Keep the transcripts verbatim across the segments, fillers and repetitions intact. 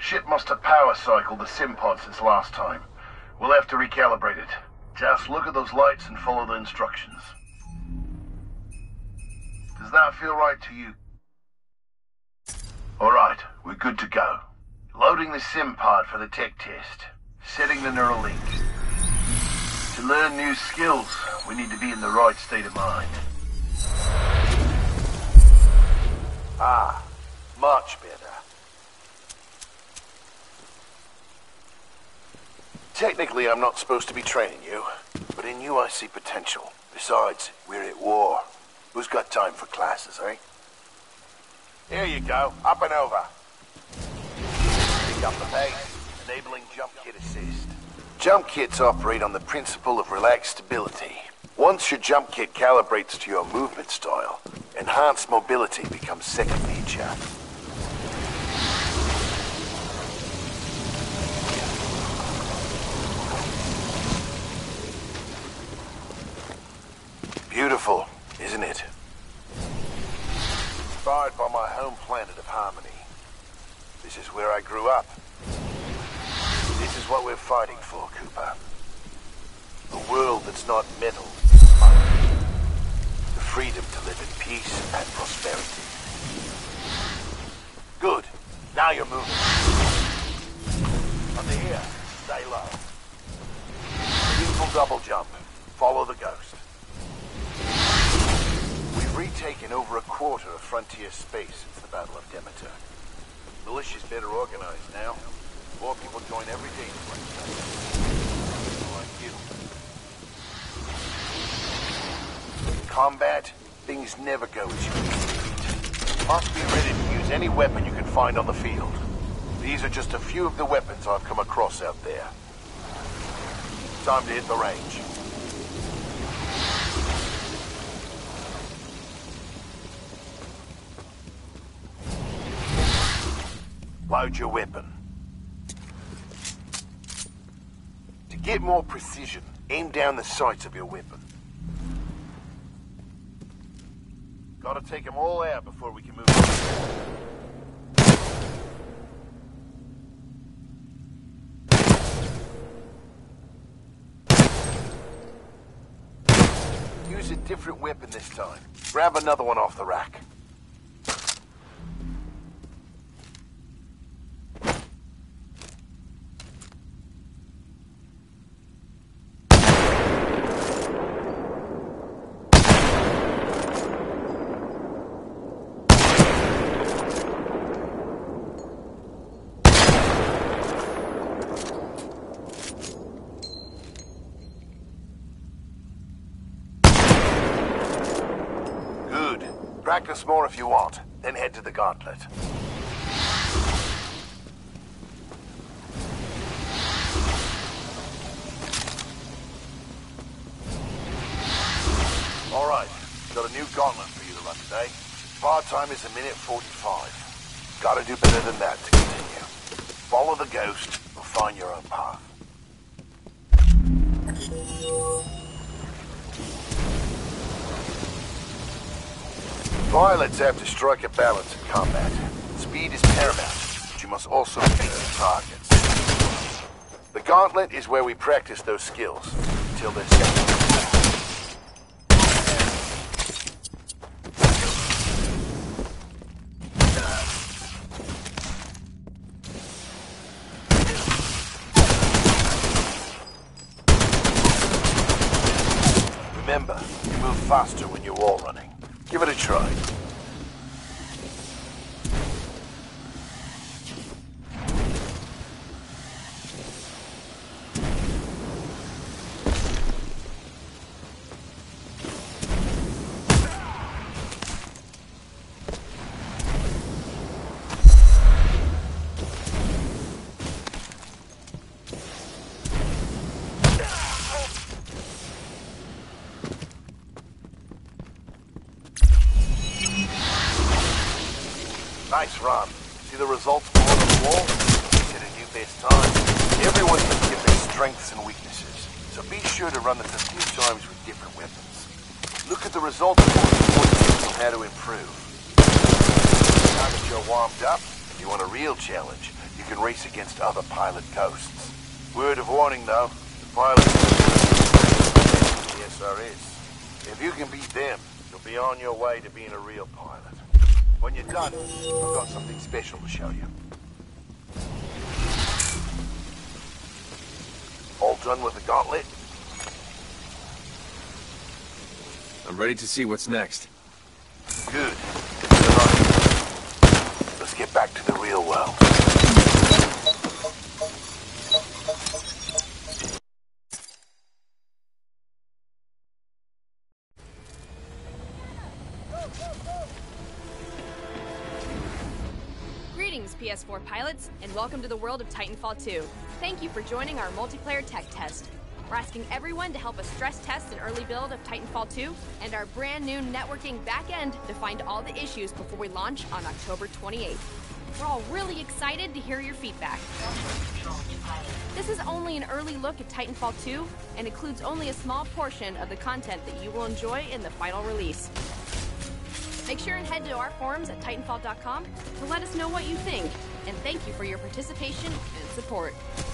Ship must have power cycled the sim pod since last time. We'll have to recalibrate it. Just look at those lights and follow the instructions. Does that feel right to you? Alright, we're good to go. Loading the sim pod for the tech test. Setting the neural link. To learn new skills, we need to be in the right state of mind. Ah, much better. Technically, I'm not supposed to be training you, but in you I see potential. Besides, we're at war. Who's got time for classes, eh? Here you go, up and over. Pick up the pace, enabling jump kit assist. Jump kits operate on the principle of relaxed stability. Once your jump kit calibrates to your movement style, enhanced mobility becomes second nature. Beautiful, isn't it? Inspired by my home planet of Harmony. This is where I grew up. This is what we're fighting for, Cooper. A world that's not metal, but the freedom to live in peace and prosperity. Good. Now you're moving. Under here, stay low. Beautiful double jump. Follow the ghost. We've retaken over a quarter of frontier space since the Battle of Demeter. Militia's better organized now. More people join every day to fight. People like you. In combat, things never go as you expect. You must be ready to use any weapon you can find on the field. These are just a few of the weapons I've come across out there. Time to hit the range. Load your weapon. To get more precision, aim down the sights of your weapon. Gotta take them all out before we can move on. Use a different weapon this time. Grab another one off the rack. Practice more if you want, then head to the gauntlet. Alright, got a new gauntlet for you to run today. Bar time is a minute forty-five. Gotta do better than that to continue. Follow the ghost, or find your own path. Pilots have to strike a balance in combat. Speed is paramount, but you must also beat the targets. The gauntlet is where we practice those skills, until they're set. Remember, you move faster when you're wall running. Give it a try. Nice run. See the results below the wall? Hit a new best time. Everyone's been given strengths and weaknesses, so be sure to run this a few times with different weapons. Look at the results board on how to improve. Now that you're warmed up, if you want a real challenge, you can race against other pilot ghosts. Word of warning, though. The pilots the S R is. If you can beat them, you'll be on your way to being a real pilot. When you're done, I've got something special to show you. All done with the gauntlet? I'm ready to see what's next. Good. Good luck. Let's get back to the real world. Greetings, P S four pilots, and welcome to the world of Titanfall two. Thank you for joining our multiplayer tech test. We're asking everyone to help us stress test an early build of Titanfall two and our brand new networking backend to find all the issues before we launch on October twenty-eighth. We're all really excited to hear your feedback. This is only an early look at Titanfall two and includes only a small portion of the content that you will enjoy in the final release. Make sure and head to our forums at Titanfall dot com to let us know what you think, and thank you for your participation and support.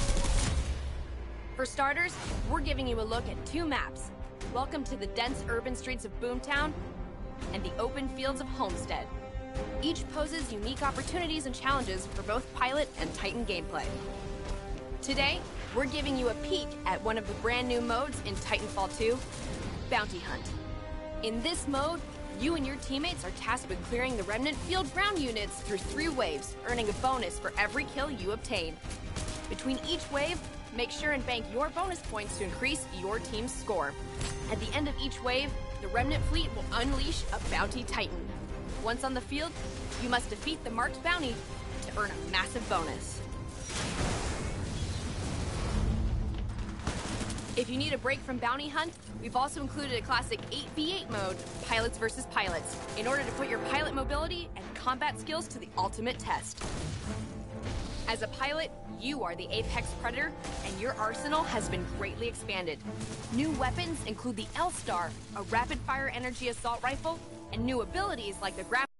For starters, we're giving you a look at two maps. Welcome to the dense urban streets of Boomtown and the open fields of Homestead. Each poses unique opportunities and challenges for both pilot and Titan gameplay. Today, we're giving you a peek at one of the brand new modes in Titanfall two, Bounty Hunt. In this mode, you and your teammates are tasked with clearing the remnant field ground units through three waves, earning a bonus for every kill you obtain. Between each wave, make sure and bank your bonus points to increase your team's score. At the end of each wave, the remnant fleet will unleash a Bounty Titan. Once on the field, you must defeat the marked bounty to earn a massive bonus. If you need a break from Bounty Hunt, we've also included a classic eight v eight mode, Pilots versus Pilots, in order to put your pilot mobility and combat skills to the ultimate test. As a pilot, you are the apex predator, and your arsenal has been greatly expanded. New weapons include the L-Star, a rapid-fire energy assault rifle, and new abilities like the grapple.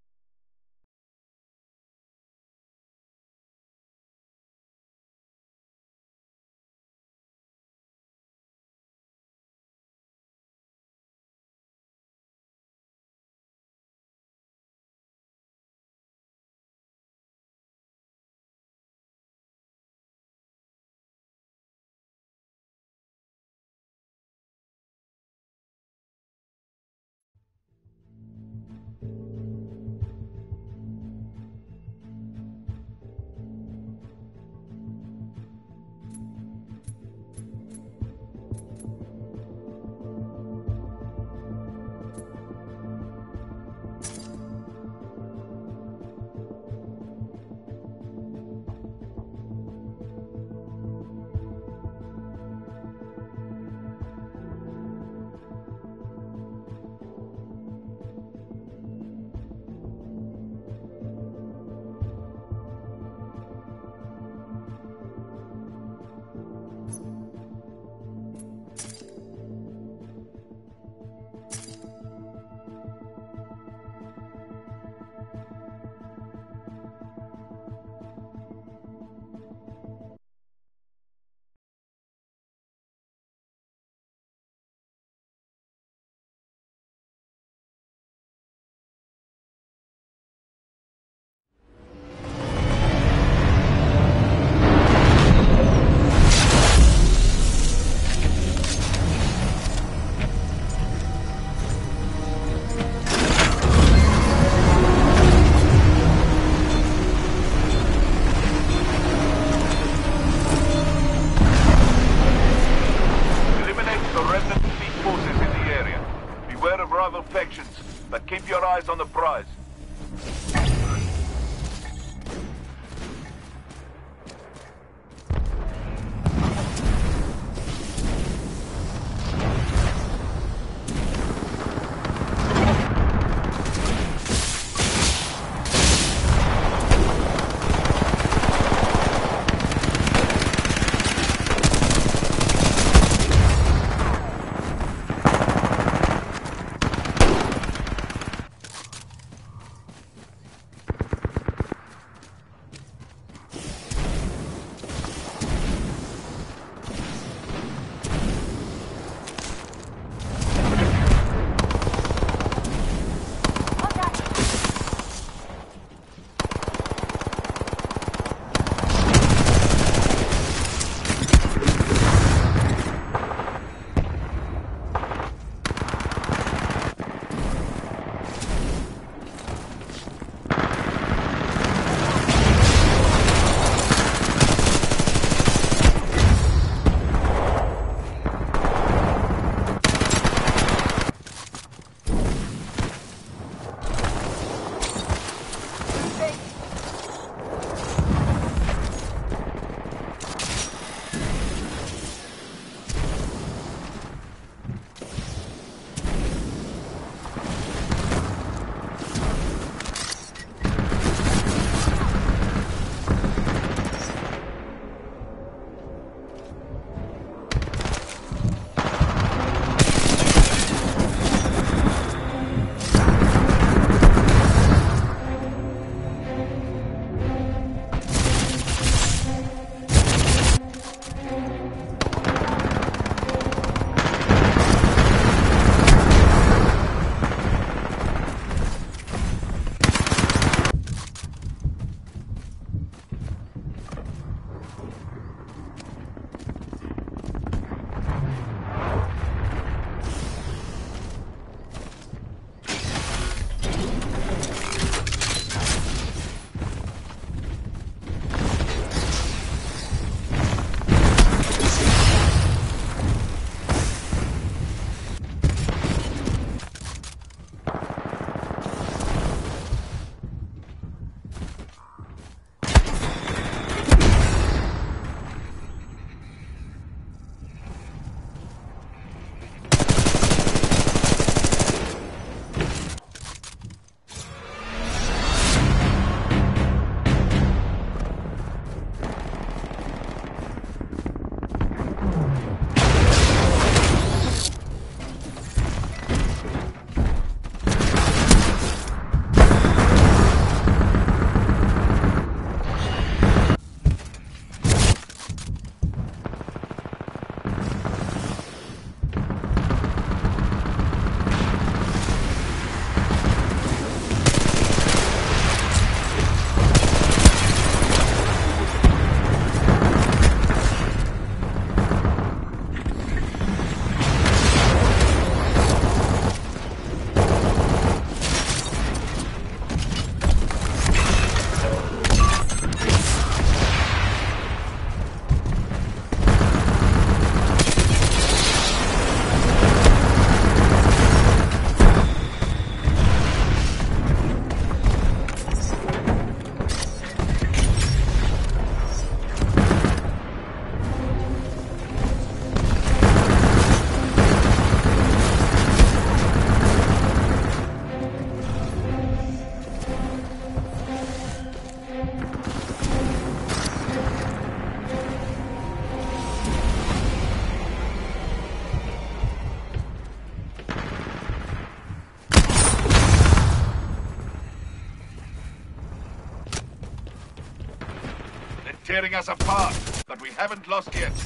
But keep your eyes on the prize. tearing us apart, but we haven't lost yet.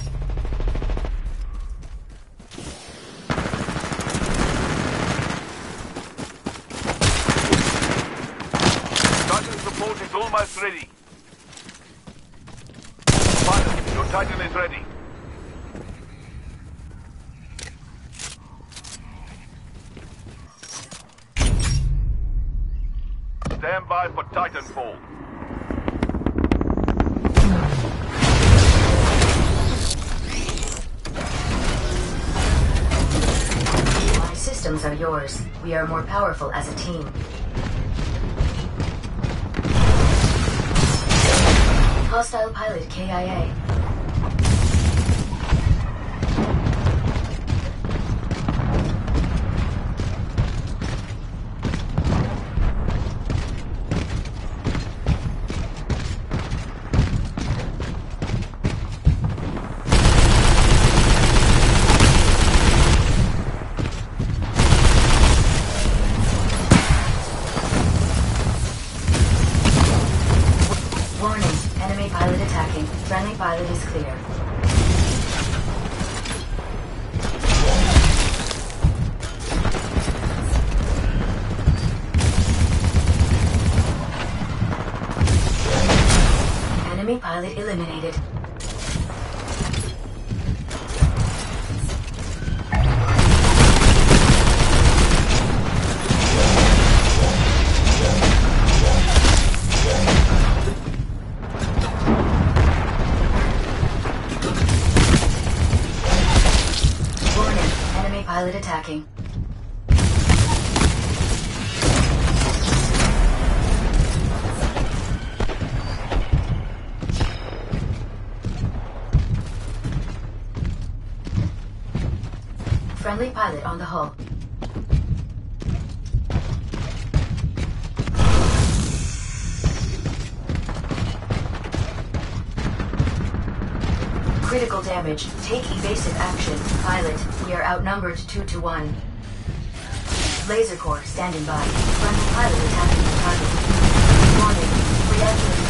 Titan support is almost ready. Pilot, your Titan is ready. Stand by for Titanfall. My systems are yours. We are more powerful as a team. Hostile pilot K I A. Friendly pilot is clear. Enemy pilot eliminated. Pilot attacking. Friendly pilot on the hull. Critical damage. Take evasive action. Pilot, we are outnumbered two to one. Laser core standing by. Friendly pilot attacking the target. Warning. Reactor.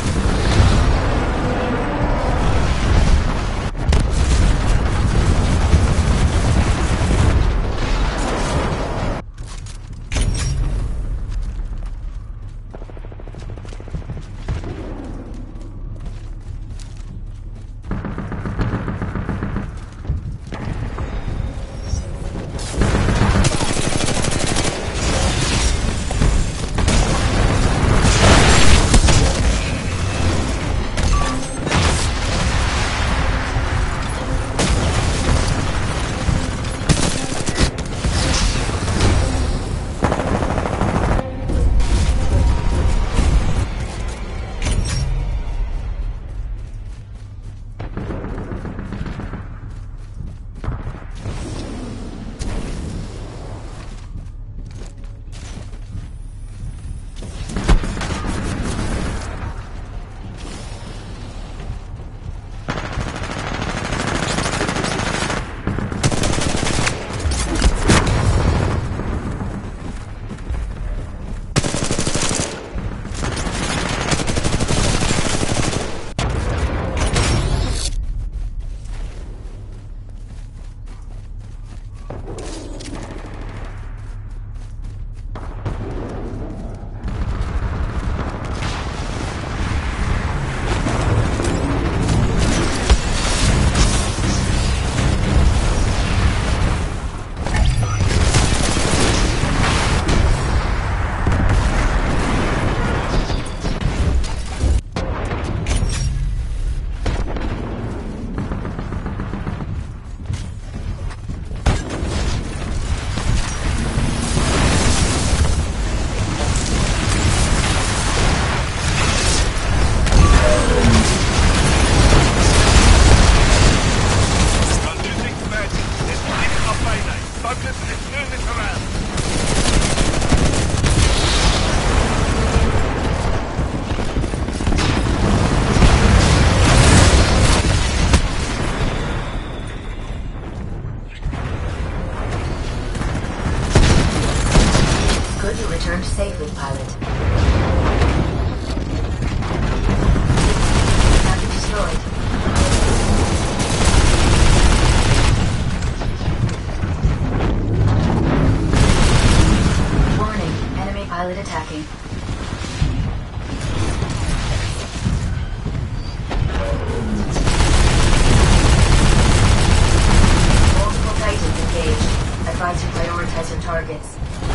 targets.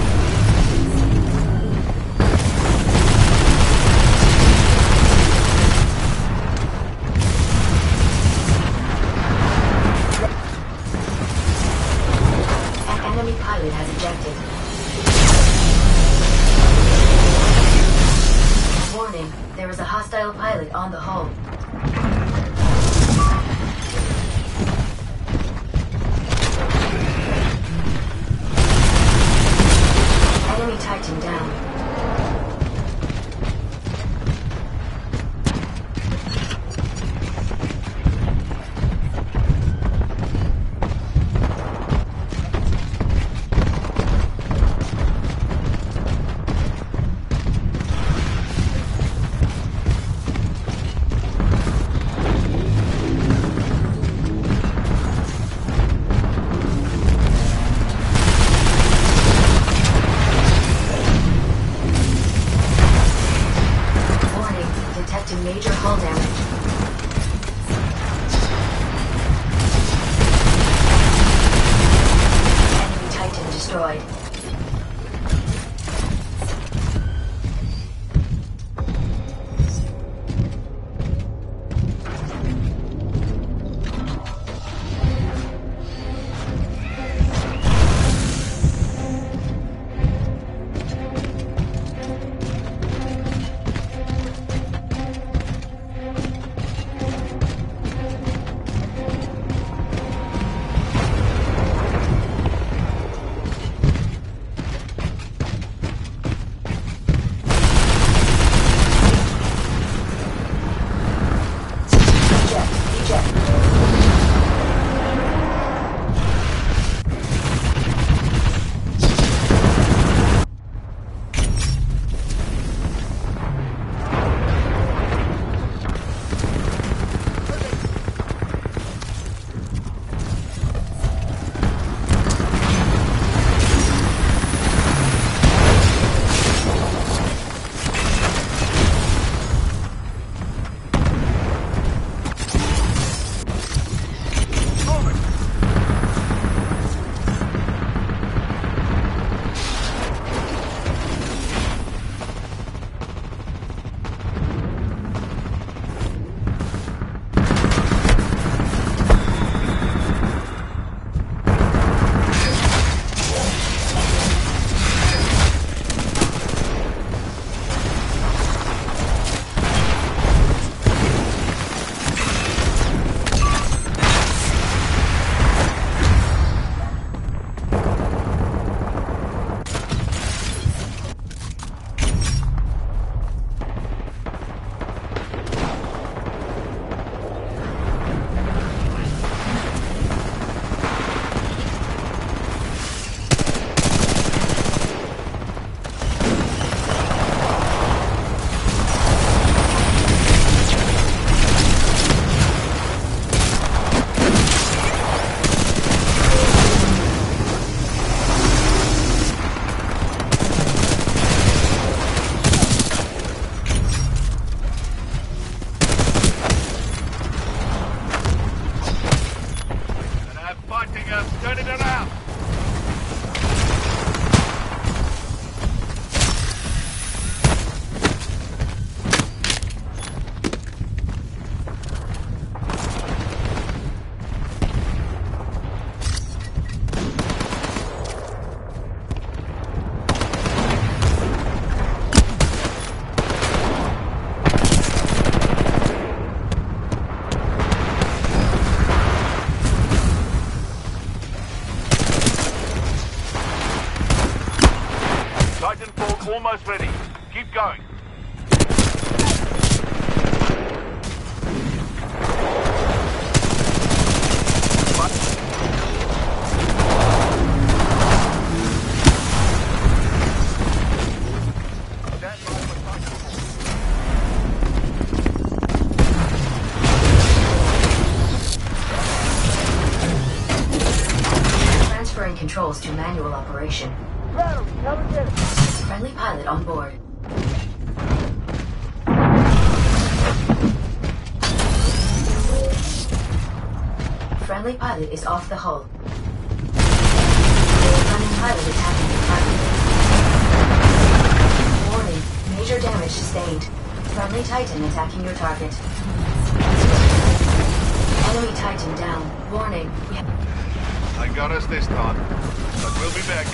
An enemy pilot has ejected. Warning, there is a hostile pilot on the hull. Enemy Titan down. Major hull damage. Enemy Titan destroyed. Turning around. Titanfall almost ready. Keep going. Transferring controls to manual operation. Friendly pilot on board. Friendly pilot is off the hull. Running pilot attacking your target. Warning, major damage sustained. Friendly Titan attacking your target. Enemy Titan down. Warning, we have... I got us this time, but we'll be back.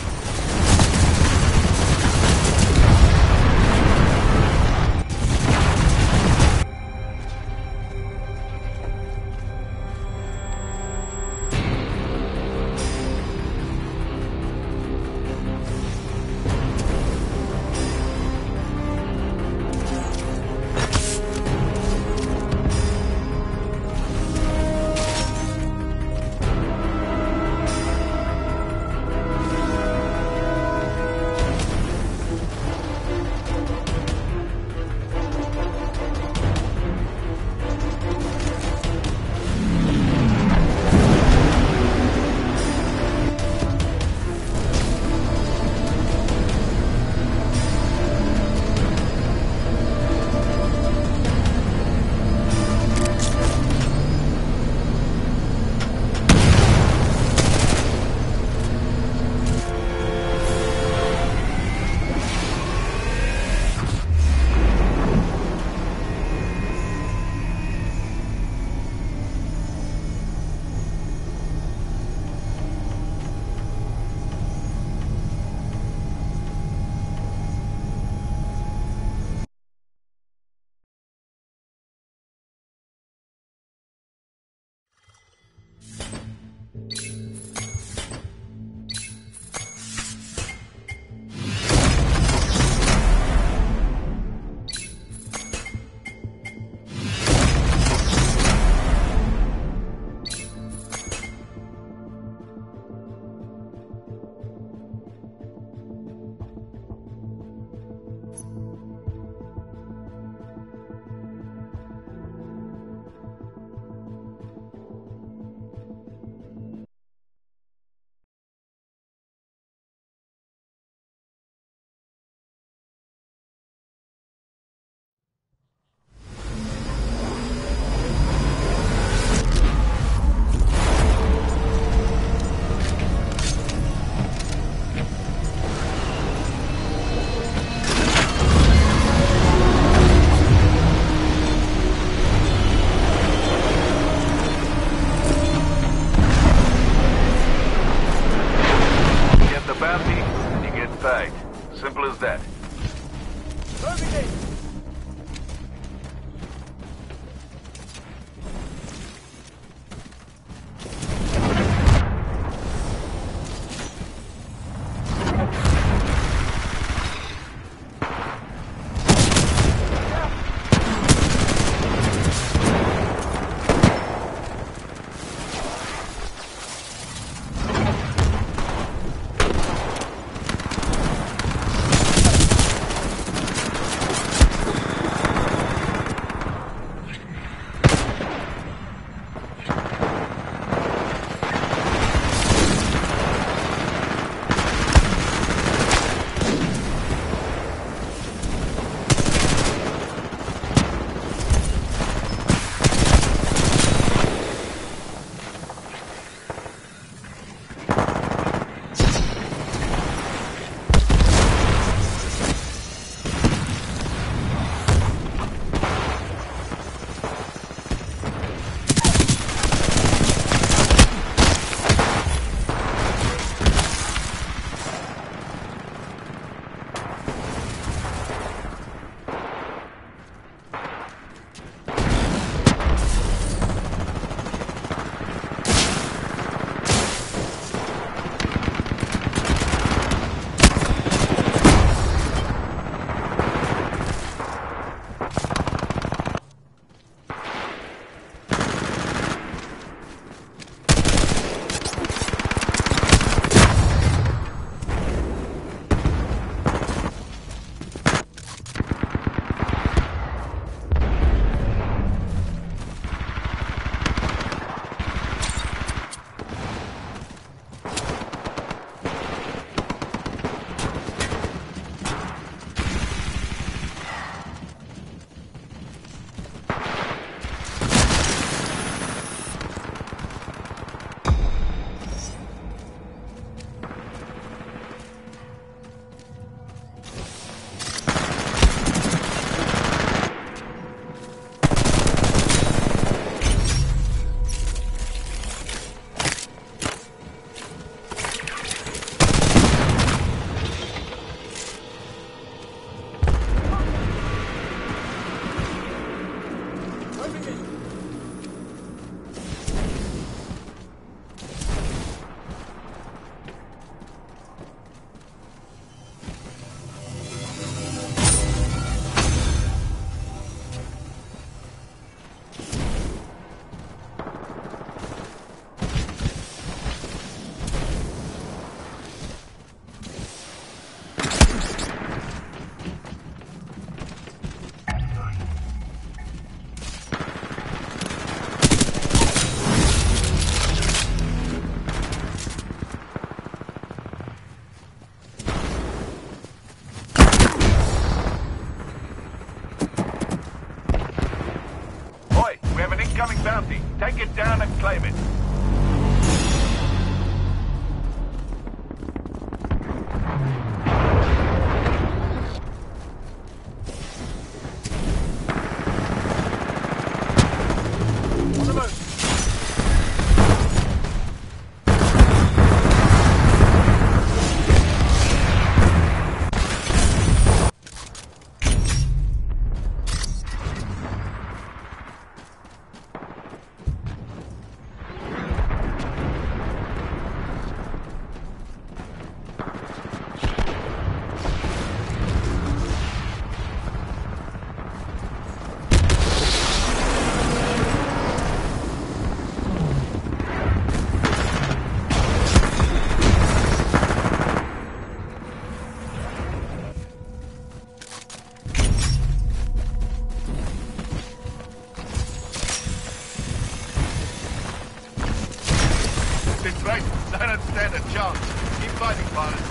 right? I don't stand a chance. Keep fighting, pilot.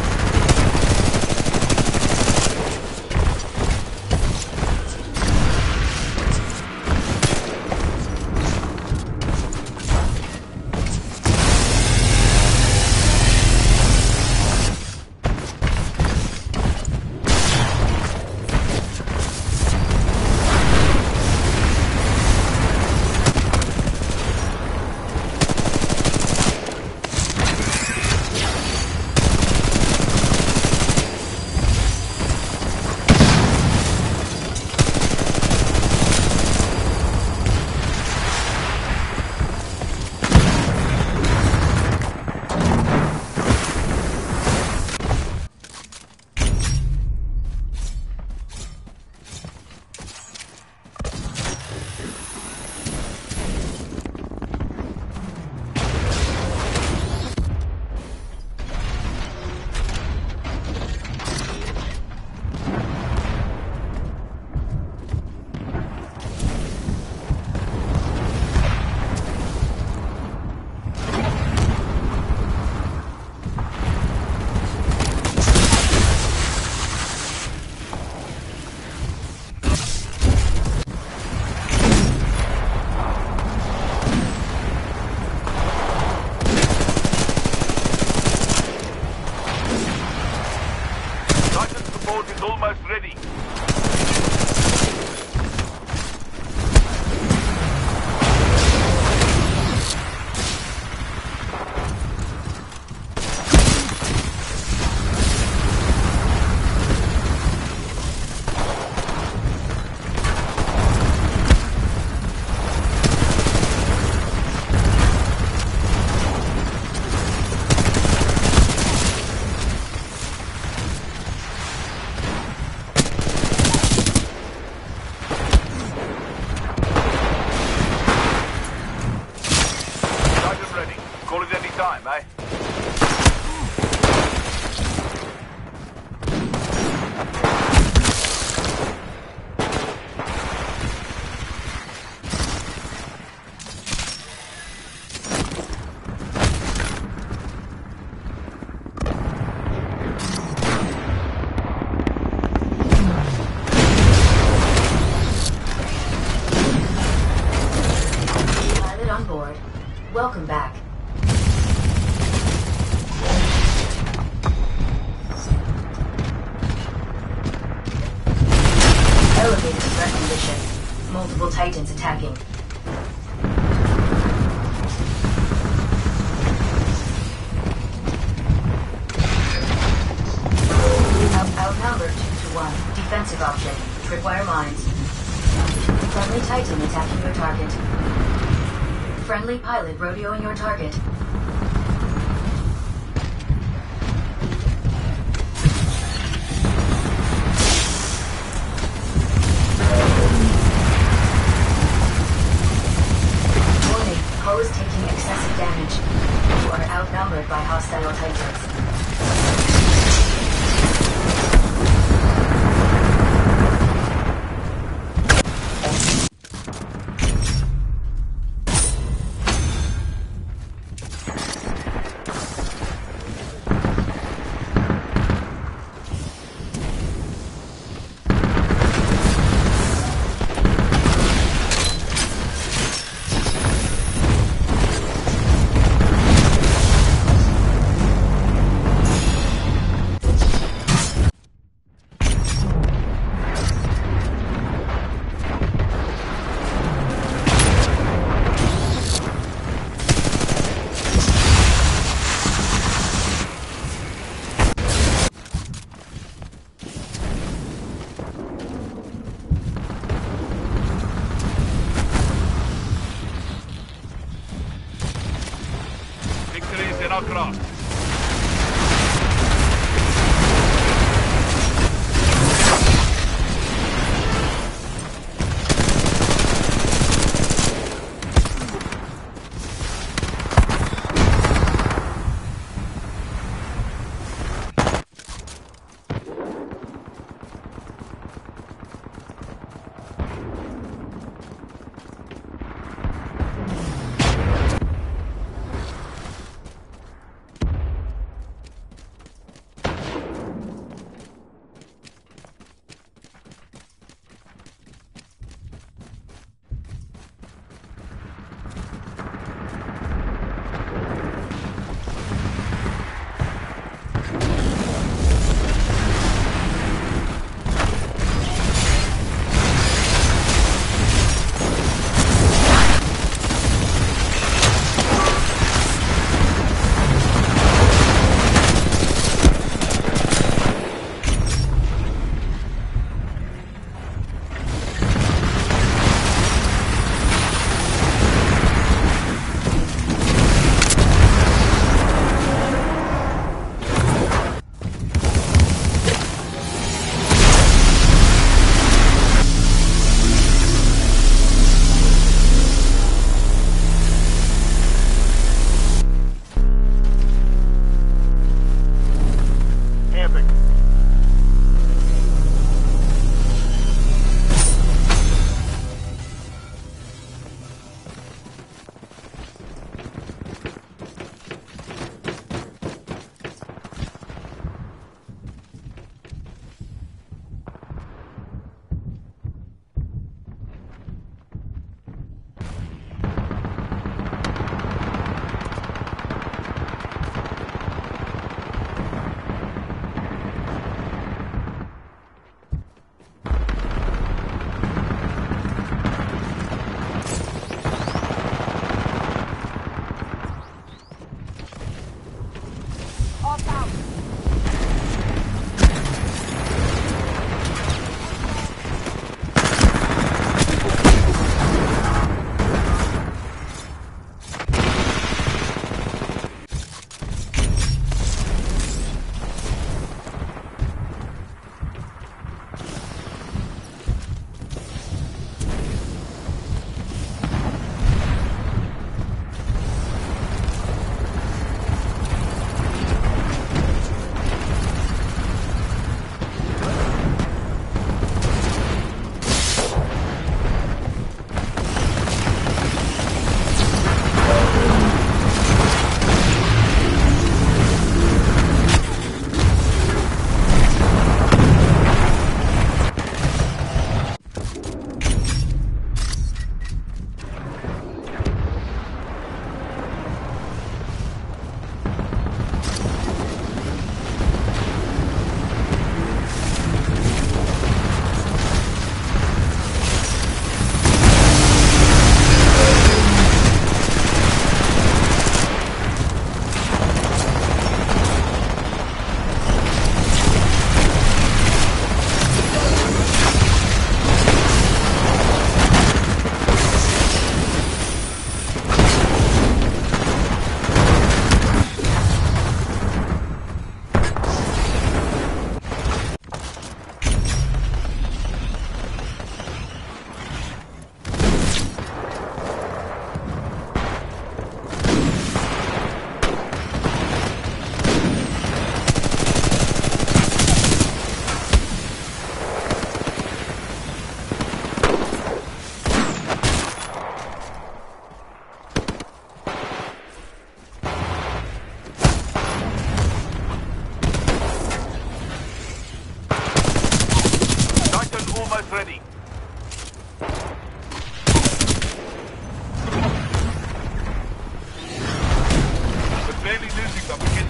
Almost ready. Call it any time, eh? Pilot on board. Welcome back. Elevated threat condition. Multiple Titans attacking. Out outnumbered two to one. Defensive option. Tripwire mines. Friendly Titan attacking your target. Friendly pilot rodeoing your target. Hull is taking excessive damage. You are outnumbered by hostile Titans. Victory is in our grasp.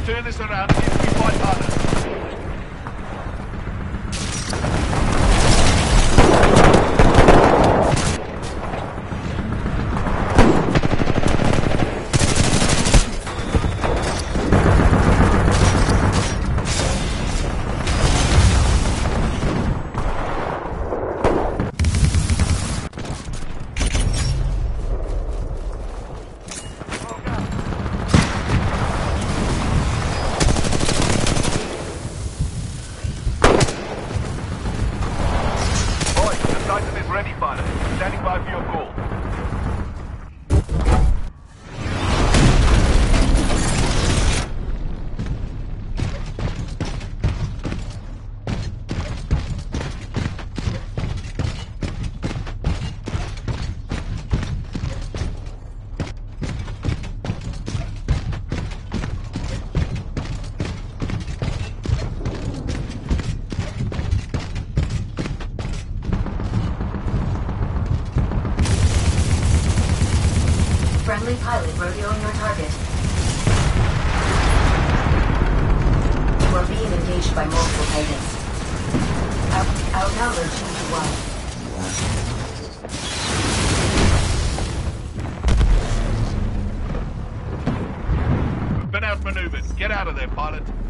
Let's turn this around and see if we fight harder. Friendly pilot rodeoing your target. You are being engaged by multiple Titans. Out outnumbered two to one. We've been outmaneuvered. Get out of there, pilot.